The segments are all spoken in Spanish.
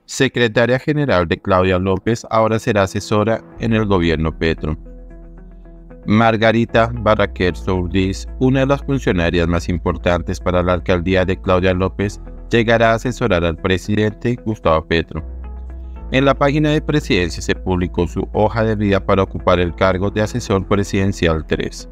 Secretaria General de Claudia López ahora será asesora en el gobierno Petro. Margarita Barraquer Sourdis, una de las funcionarias más importantes para la alcaldía de Claudia López, llegará a asesorar al presidente Gustavo Petro. En la página de Presidencia se publicó su hoja de vida para ocupar el cargo de asesor presidencial 3.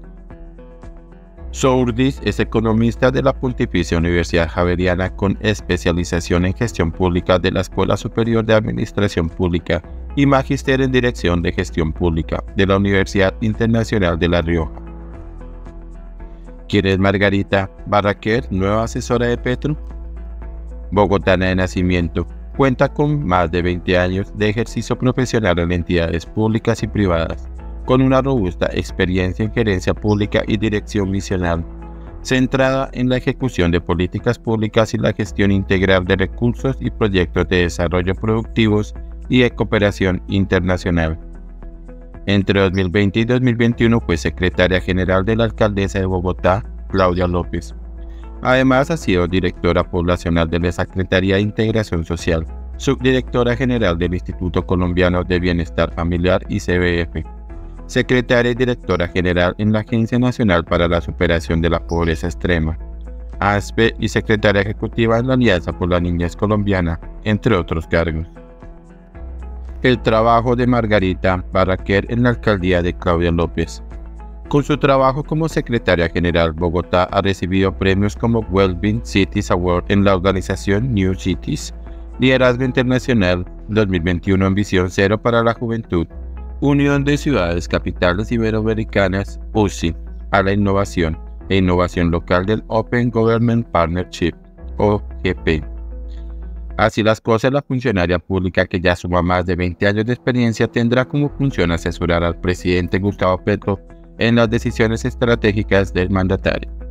Sourdis es economista de la Pontificia Universidad Javeriana con especialización en gestión pública de la Escuela Superior de Administración Pública y magíster en Dirección de Gestión Pública de la Universidad Internacional de La Rioja. ¿Quién es Margarita Barraquer, nueva asesora de Petro? Bogotana de nacimiento, cuenta con más de 20 años de ejercicio profesional en entidades públicas y privadas, con una robusta experiencia en gerencia pública y dirección misional, centrada en la ejecución de políticas públicas y la gestión integral de recursos y proyectos de desarrollo productivos y de cooperación internacional. Entre 2020 y 2021 fue secretaria general de la alcaldesa de Bogotá, Claudia López. Además ha sido directora poblacional de la Secretaría de Integración Social, subdirectora general del Instituto Colombiano de Bienestar Familiar y CBF, secretaria y directora general en la Agencia Nacional para la Superación de la Pobreza Extrema, ASPE, y secretaria ejecutiva en la Alianza por la Niñez Colombiana, entre otros cargos. El trabajo de Margarita Barraquer en la alcaldía de Claudia López. Con su trabajo como secretaria general, Bogotá ha recibido premios como Wellbeing Cities Award en la organización New Cities, Liderazgo Internacional 2021 en Visión Cero para la Juventud, Unión de Ciudades Capitales Iberoamericanas, UCI, a la innovación e innovación local del Open Government Partnership, OGP. Así las cosas, la funcionaria pública, que ya suma más de 20 años de experiencia, tendrá como función asesorar al presidente Gustavo Petro en las decisiones estratégicas del mandatario.